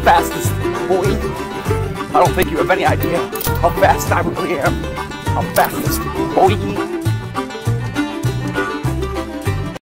fastest, boy. I don't think you have any idea how fast I really am. I'm fastest, boy.